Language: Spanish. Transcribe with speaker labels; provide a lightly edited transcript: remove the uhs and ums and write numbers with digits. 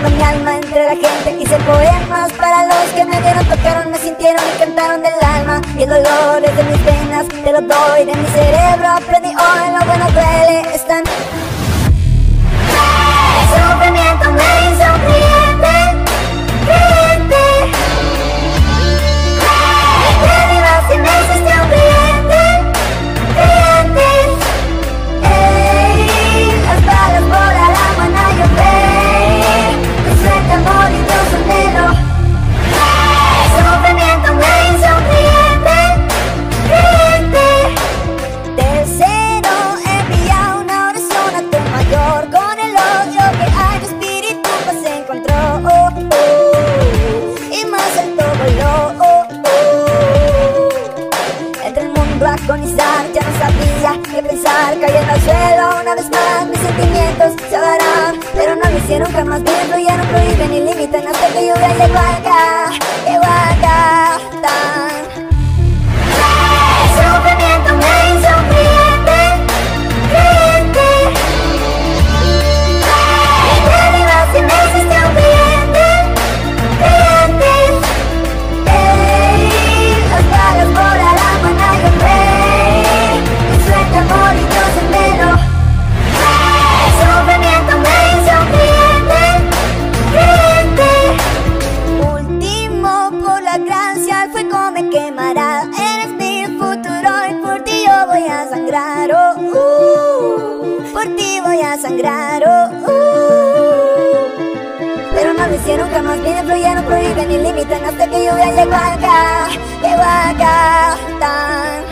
Speaker 1: derramando mi alma entre la gente. Hice poemas para los que me vieron, tocaron, me sintieron y cantaron del alma. Y el dolor es de mis venas, te lo doy de mi cerebro. Aprendí hoy, lo bueno duele, están. El sufrimiento me hizo un cliente, cliente. Entendí más que me hiciste un cliente, cliente. Las balas volarán, van a llover. Tu suerte, amor y Dios anhelo. El sufrimiento me hizo un cliente, cliente. Tercero, envía una oración a tu mayor. Con el odio que hay, tu espíritu pues se encontró. Y más alto voló. Entre el mundo a agonizar, ya no sabía qué pensar. Cayendo al suelo una vez más, mis sentimientos se ahogarán. Pero no lo hicieron jamás bien, fluyeron, prohíben y limitan hasta que lluvia llegó acá, tan. El sufrimiento me hizo un cliente, cliente. Entendí más que me hiciste un cliente, cliente. Las balas volarán, van a llover. Mi suerte, amor y Dios anhelo. El sufrimiento me hizo un cliente, cliente. Último, por la gracia el fuego me quemará. Eres mi futuro y por ti yo voy a sangrar. Por ti voy a sangrar. Pero no lo hicieron jamás bien, fluyeron, prohíben y limitan hasta que lluvia llegó acá, tan.